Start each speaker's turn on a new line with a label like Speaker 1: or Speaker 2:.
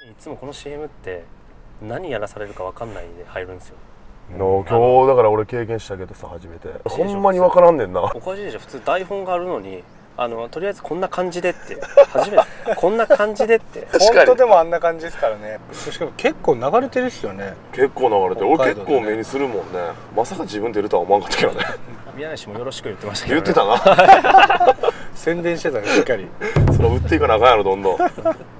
Speaker 1: つもこの CM って何やらされるか分かんないで入るんですよ。
Speaker 2: 今日だから俺経験したけどさ、初めてほんまに分からんねんな。
Speaker 1: おかしいでしょ。普通台本があるのにとりあえずこんな感じでって初めてこんな感じでって
Speaker 3: 本当でもあんな感じですからね。しかも結構流れてるっすよね。
Speaker 2: 結構流れてる、俺結構目にするもんね。まさか自分出るとは思わんかったけどね。
Speaker 1: 宮西もよろしく言ってましたけど、ね、
Speaker 2: 言ってたな。
Speaker 3: 宣伝してたね、しっかり。
Speaker 2: それ売っていかなあかんやろ、どんどん。